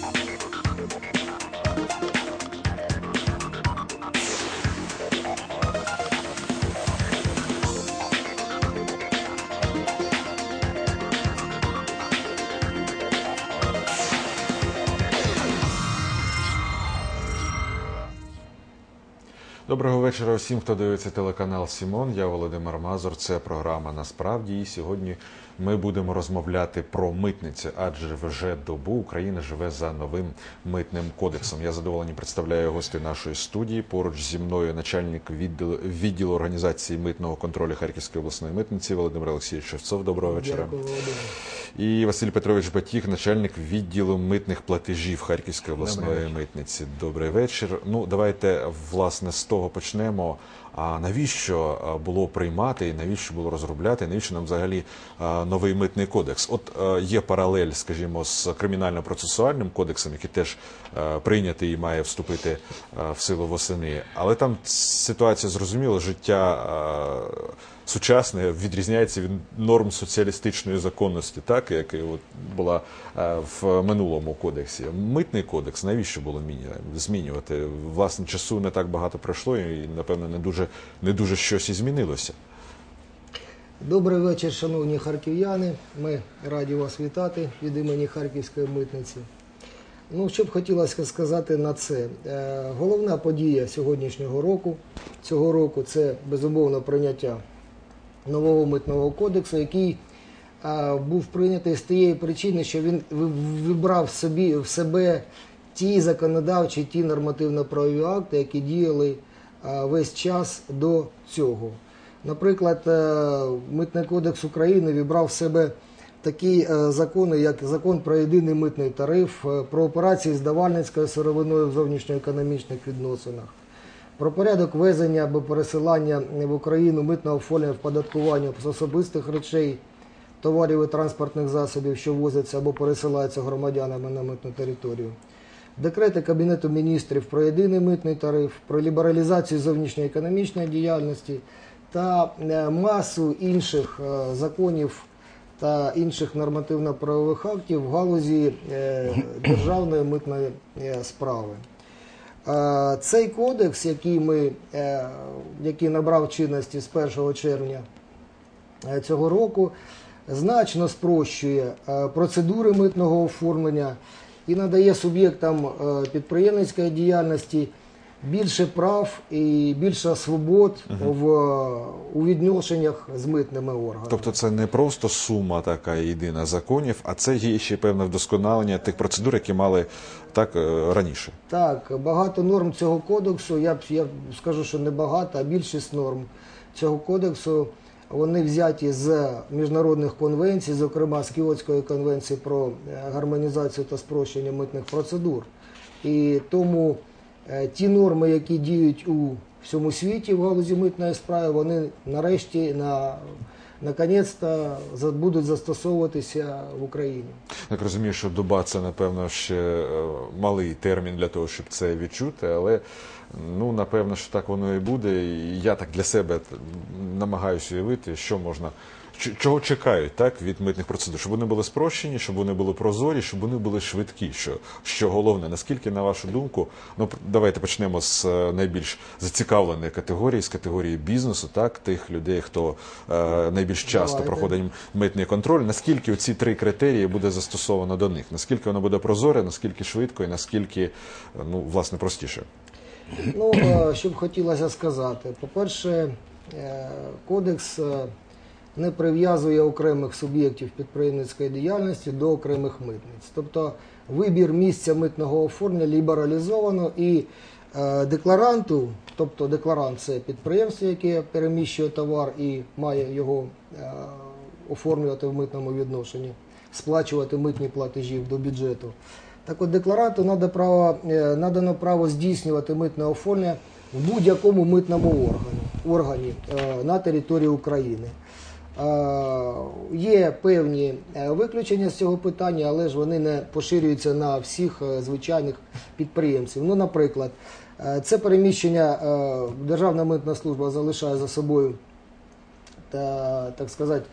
Доброго вечора усім, хто дивиться телеканал Сімон. Я Володимир Мазур. Це програма «Насправді». І сьогодні ми будемо розмовляти про митниці, адже вже добу Україна живе за новим митним кодексом. Я задоволений представляю гостей нашої студії. Поруч зі мною начальник відділу організації митного контролю Харківської обласної митниці Володимир Олексійович Шевцов. Доброго вечора. Дякую, Володимир. І Василь Петрович Батіх, начальник відділу митних платежів Харківської обласної митниці. Добрий вечір. Ну, давайте, власне, з того почнемо. А навіщо було приймати, навіщо було розробляти, навіщо нам взагалі новий митний кодекс? От є паралель, скажімо, з кримінально-процесуальним кодексом, який теж прийнятий і має вступити в силу восени. Але там ситуація зрозуміла, життя сучасне відрізняється від норм соціалістичної законності, так, яка була в минулому кодексі. Митний кодекс навіщо було змінювати? Власне, часу не так багато пройшло і, напевно, не дуже щось і змінилося. Добрий вечір, шановні харків'яни. Ми раді вас вітати від імені Харківської митниці. Ну, що б хотілося сказати на це? Головна подія сьогоднішнього року, цього року, це, безумовно, прийняття нового митного кодексу, який був прийнятий з тієї причини, що він вибрав в себе ті законодавчі, ті нормативно-правові акти, які діяли весь час до цього. Наприклад, Митний кодекс України вибрав в себе такі закони, як Закон про єдиний митний тариф, про операції з давальницькою сировиною в зовнішньоекономічних відносинах, про порядок ввезення або пересилання в Україну митного оформлення вподаткування з особистих речей, товарів і транспортних засобів, що ввозяться або пересилаються громадянами на митну територію, декрети Кабінету міністрів про єдиний митний тариф, про лібералізацію зовнішньоекономічної діяльності та масу інших законів та інших нормативно-правових актів в галузі державної митної справи. Цей кодекс, який набрав чинності з 1 червня цього року, значно спрощує процедури митного оформлення і надає суб'єктам підприємницької діяльності більше прав і більше свобод у відношеннях з митними органами. Тобто це не просто сума така єдина законів, а це є ще певне вдосконалення тих процедур, які мали так раніше. Так, багато норм цього кодексу, я скажу, що не багато, а більшість норм цього кодексу, вони взяті з міжнародних конвенцій, зокрема з Кіотської конвенції про гармонізацію та спрощення митних процедур. І тому ті норми, які діють у всьому світі в галузі митної справи, вони нарешті, наконець-то будуть застосовуватися в Україні. Так розумію, що доба – це, напевно, ще малий термін для того, щоб це відчути, але, ну, напевно, що так воно і буде. І я так для себе намагаюся уявити, що можна, чого чекають, так, від митних процедур, щоб вони були спрощені, щоб вони були прозорі, щоб вони були швидкі, що головне. Наскільки, на вашу думку, ну, давайте почнемо з найбільш зацікавленої категорії, з категорії бізнесу, так, тих людей, хто найбільш часто проходить митний контроль, наскільки оці три критерії буде застосовано до них, наскільки воно буде прозоре, наскільки швидко і наскільки, ну, власне, простіше? Ну, що б хотілося сказати. По-перше, кодекс не прив'язує окремих суб'єктів підприємницької діяльності до окремих митниць. Тобто вибір місця митного оформлення лібералізовано і декларанту, тобто декларант – це підприємство, яке переміщує товар і має його оформлювати в митному відношенні, сплачувати митні платежі до бюджету. Так от декларанту надано право здійснювати митне оформлення в будь-якому митному органі на території України. Є певні виключення з цього питання, але ж вони не поширюються на всіх звичайних підприємців. Ну, наприклад, це переміщення Державна митна служба залишає за собою, так сказати,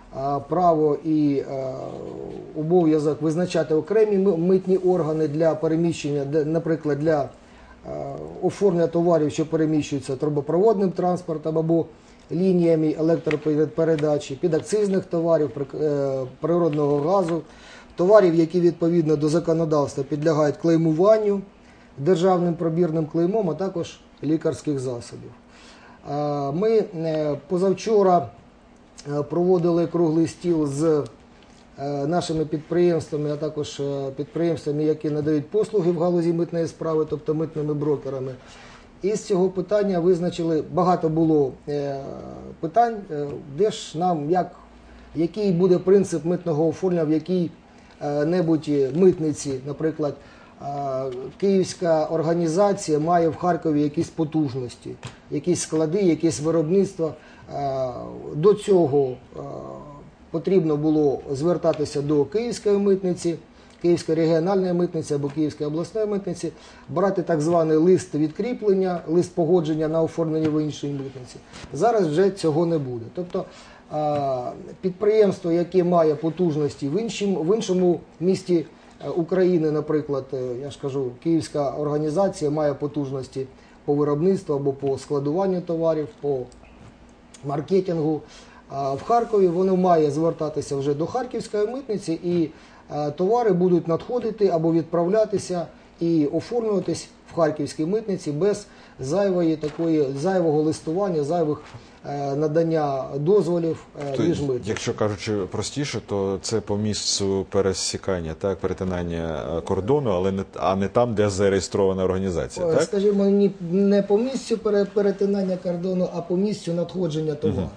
право і обов'язок визначати окремі митні органи для переміщення, наприклад, для оформлення товарів, що переміщуються трубопроводним транспортом або лініями електропередачі, підакцизних товарів, природного газу, товарів, які відповідно до законодавства підлягають клеймуванню державним пробірним клеймом, а також лікарських засобів. Ми позавчора проводили круглий стіл з нашими підприємствами, а також підприємствами, які надають послуги в галузі митної справи, тобто митними брокерами. І з цього питання визначили, багато було питань, де ж нам, який буде принцип митного оформлення в якій-небудь митниці, наприклад, київська організація має в Харкові якісь потужності, якісь склади, якесь виробництво. До цього потрібно було звертатися до Київської митниці, Київської регіональної митниці або Київської обласної митниці, брати так званий лист відкріплення, лист погодження на оформлення в іншій митниці. Зараз вже цього не буде. Тобто підприємство, яке має потужності в іншому місті України, наприклад, я ж кажу, Київська організація має потужності по виробництву або по складуванню товарів, по маркетингу. В Харкові воно має звертатися вже до Харківської митниці, і товари будуть надходити або відправлятися і оформлюватись в Харківській митниці без зайвого листування, зайвих надання дозволів між митницями. Якщо кажучи простіше, то це по місцю пересікання, так, перетинання кордону, а не там, де зареєстрована організація, так? Скажімо, не по місцю перетинання кордону, а по місцю надходження товару.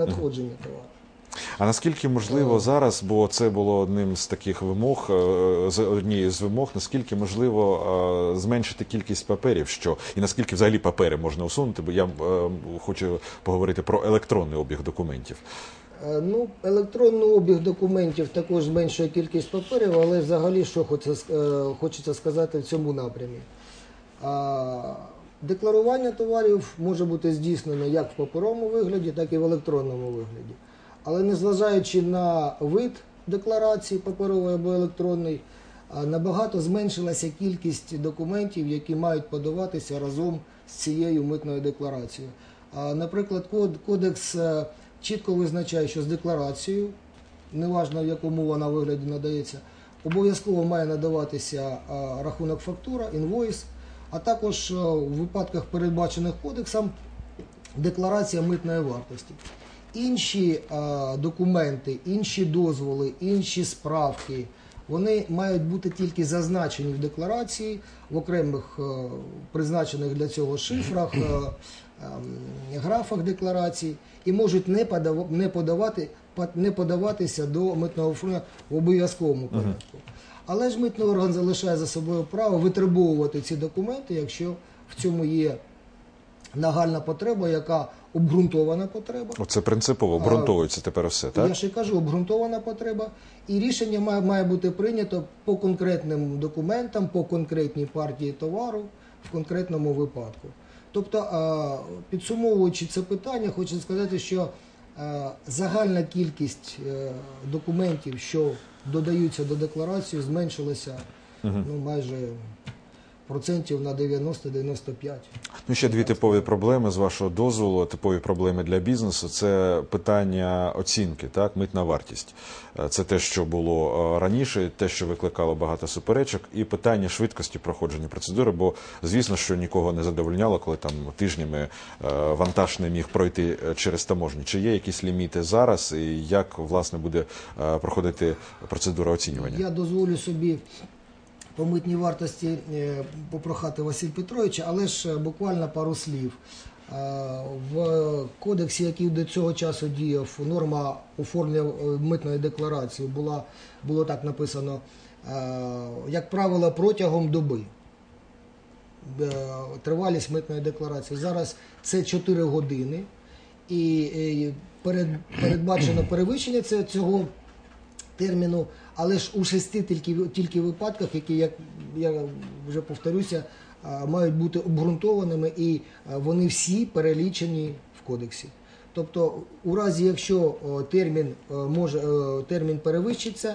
А наскільки можливо зараз, бо це було одним з таких вимог, однією з вимог, наскільки можливо зменшити кількість паперів, і наскільки взагалі папери можна усунути, бо я хочу поговорити про електронний обіг документів. Електронний обіг документів також зменшує кількість паперів, але взагалі, що хочеться сказати в цьому напрямі. Декларування товарів може бути здійснено як в паперовому вигляді, так і в електронному вигляді. Але незважаючи на вид декларації, паперової або електронної, набагато зменшилася кількість документів, які мають подаватися разом з цією митною декларацією. Наприклад, кодекс чітко визначає, що з декларацією, неважно в якому вона вигляді надається, обов'язково має надаватися рахунок фактура, інвойс, а також у випадках, передбачених кодексом, декларація митної вартості. Інші документи, інші дозволи, інші справки, вони мають бути тільки зазначені в декларації, в окремих призначених для цього шифрах, графах декларації і можуть не подаватися до митного оформлення в обов'язковому порядку. Але ж митний орган залишає за собою право витребовувати ці документи, якщо в цьому є нагальна потреба, яка обґрунтована потреба. Оце принципово обґрунтовується тепер все, так? Я ще кажу, обґрунтована потреба. І рішення має бути прийнято по конкретним документам, по конкретній партії товару, в конкретному випадку. Тобто, підсумовуючи це питання, хочу сказати, що загальна кількість документів, що додаються до декларації, зменшилася майже процентів на 90-95. Ще дві типові проблеми, з вашого дозволу, типові проблеми для бізнесу. Це питання оцінки, так, митна вартість. Це те, що було раніше, те, що викликало багато суперечок, і питання швидкості проходження процедури, бо, звісно, що нікого не задовольняло, коли там тижнями вантаж не міг пройти через таможні. Чи є якісь ліміти зараз, і як, власне, буде проходити процедура оцінювання? Я дозволю собі по митній вартості попрохати Василя Петровича, але ж буквально пару слів. В кодексі, який до цього часу діяв, норма оформлення митної декларації було так написано, як правило, протягом доби. Тривалість митної декларації. Зараз це 4 години і передбачено перевищення цього терміну, але ж у 6 тільки випадках, які, як я вже повторюся, мають бути обґрунтованими, і вони всі перелічені в кодексі. Тобто, у разі, якщо термін перевищиться,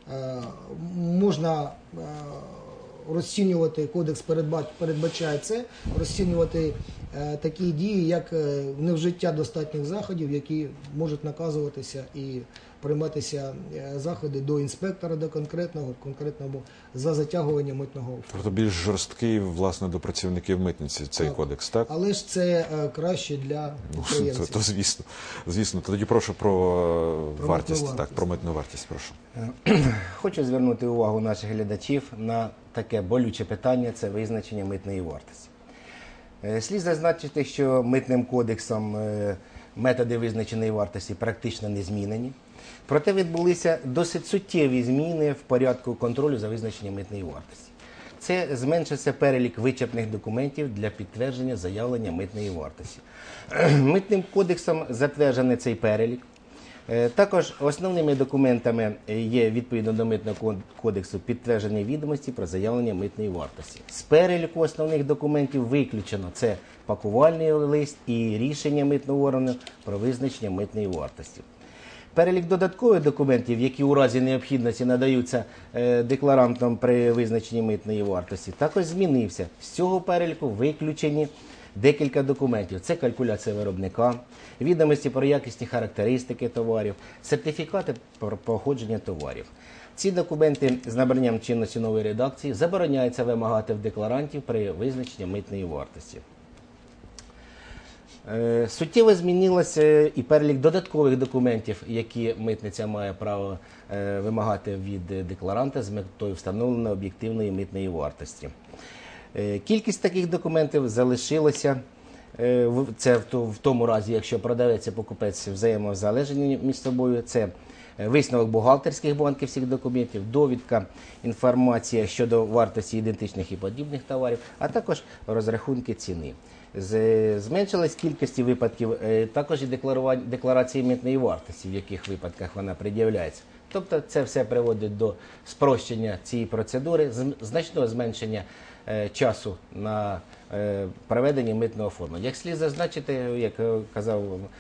можна розцінювати, кодекс передбачає це, розцінювати такі дії, як невжиття достатніх заходів, які можуть наказуватися і прийматися заходи до інспектора, до конкретного за затягування митного оформлення. Тобто більш жорсткий, власне, до працівників митниці цей кодекс, так? Але ж це краще для підприємців. То звісно. Тоді прошу про вартість, так, про митну вартість, прошу. Хочу звернути увагу наших глядачів на таке болюче питання – це визначення митної вартості. Слід зазначити, що митним кодексом методи визначеної вартості практично не змінені. Проте відбулися досить суттєві зміни в порядку контролю за визначенням митної вартості. Це зменшився перелік вичерпних документів для підтвердження заявлення митної вартості. Митним кодексом затверджений цей перелік. Також основними документами є відповідно до Митного кодексу підтвердження відомості про заявлення митної вартості. З переліку основних документів виключено це пакувальний лист і рішення митного органу про визначення митної вартості. Перелік додаткових документів, які у разі необхідності надаються декларантам при визначенні митної вартості, також змінився. З цього переліку виключені декілька документів. Це калькуляція виробника, відомості про якісні характеристики товарів, сертифікати про походження товарів. Ці документи з набранням чинності нової редакції забороняється вимагати в декларантів при визначенні митної вартості. Суттєво змінилося і перелік додаткових документів, які митниця має право вимагати від декларанта з метою встановлення об'єктивної митної вартості. Кількість таких документів залишилася, це в тому разі, якщо продавець і покупець взаємозалежні між собою, це висновок бухгалтерських банківських документів, довідка, інформація щодо вартості ідентичних і подібних товарів, а також розрахунки ціни. Зменшилась кількість випадків також і декларації митної вартості, в яких випадках вона пред'являється. Тобто це все приводить до спрощення цієї процедури, значного зменшення часу на проведення митного оформлення. Як слід зазначити, як казав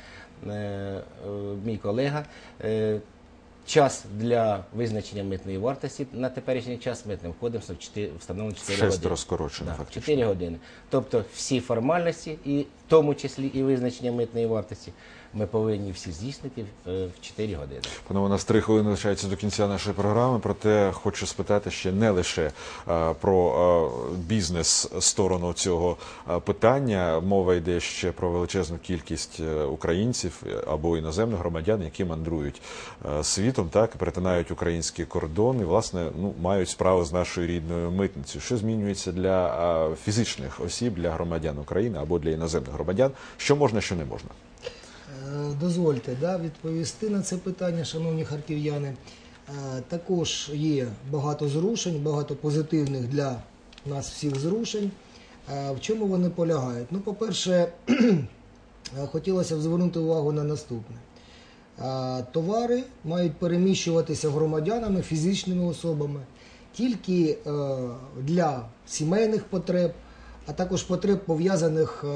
мій колега, час для визначення митної вартості на теперішній час митним кодексом встановлено 4 години. 6 розкорочено, фактично. 4 години. Тобто всі формальності, і в тому числі і визначення митної вартості, ми повинні всі здійснити в 4 години. Панове, у нас 3 хвилини лишається до кінця нашої програми, проте хочу спитати ще не лише про бізнес-сторону цього питання. Мова йде ще про величезну кількість українців або іноземних громадян, які мандрують світом, так, перетинають український кордон і, власне, мають справу з нашою рідною митницею. Що змінюється для фізичних осіб, для громадян України або для іноземних громадян? Що можна, що не можна? Дозвольте відповісти на це питання, шановні харків'яни. Також є багато зрушень, багато позитивних для нас всіх зрушень. В чому вони полягають? Ну, по-перше, хотілося б звернути увагу на наступне. Товари мають переміщуватися громадянами, фізичними особами тільки для сімейних потреб, а також потреб, пов'язаних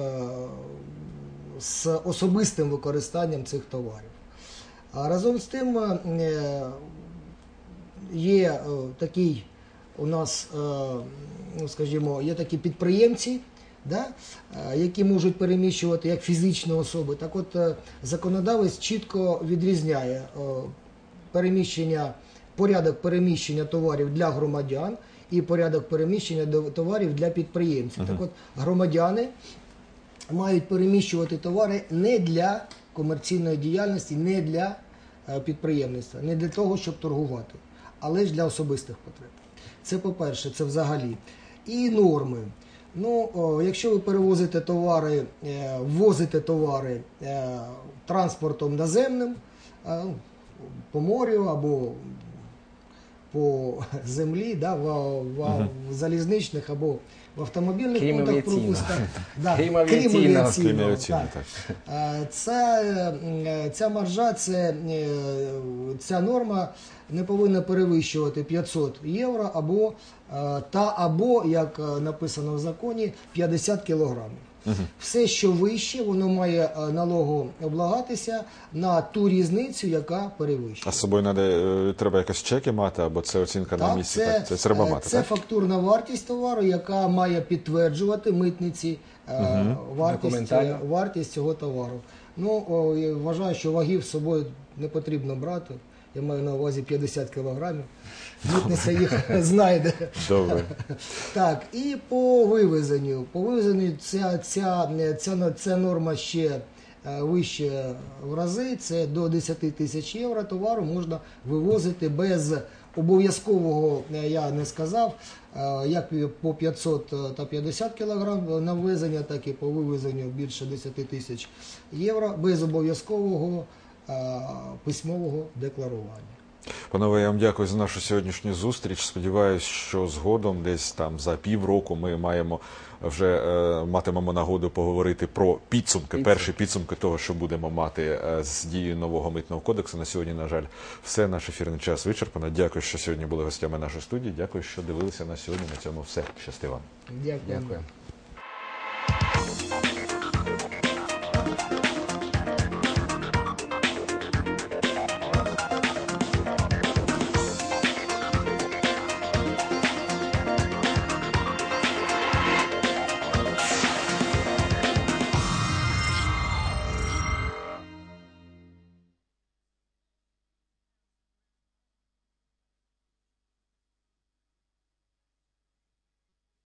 з особистим використанням цих товарів. А разом з тим є такий у нас, скажімо, є такі підприємці, які можуть переміщувати як фізичні особи. Так от законодавець чітко відрізняє порядок переміщення товарів для громадян і порядок переміщення товарів для підприємців. Так от громадяни мають переміщувати товари не для комерційної діяльності, не для підприємництва, не для того, щоб торгувати, але ж для особистих потреб. Це по-перше, це взагалі. І норми. Ну, якщо ви перевозите товари, ввозите товари транспортом наземним, по морю або по землі, в залізничних або в автомобільних пунктах пропуска. Крім авіаційного. Ця маржа, ця норма не повинна перевищувати 500 євро або, як написано в законі, 50 кілограмів. Все, що вище, воно має налогооблагатися на ту різницю, яка перевищує. А з собою треба якось чеки мати, або це оцінка на місці? Це треба мати, це так? фактурна вартість товару, яка має підтверджувати митниці Документально. вартість цього товару. Я вважаю, що вагів з собою не потрібно брати. Я маю на увазі 50 кілограмів. Митниця їх знайде. Добре. Так, і по вивезенню. По вивезенню ця норма ще вище в рази. Це до 10 тисяч євро товару можна вивозити без обов'язкового, я не сказав, як по 500 та 50 кілограм на ввезення, так і по вивезенню більше 10 тисяч євро без обов'язкового письмового декларування. Панове, я вам дякую за нашу сьогоднішню зустріч. Сподіваюсь, що згодом, десь там за півроку, ми матимемо нагоду поговорити про перші підсумки того, що будемо мати з дією нового митного кодексу. На сьогодні, на жаль, все. Наш ефірний час вичерпано. Дякую, що сьогодні були гостями нашої студії. Дякую, що дивилися нас сьогодні. На цьому все. Щасти вам. Дякую. Дякую.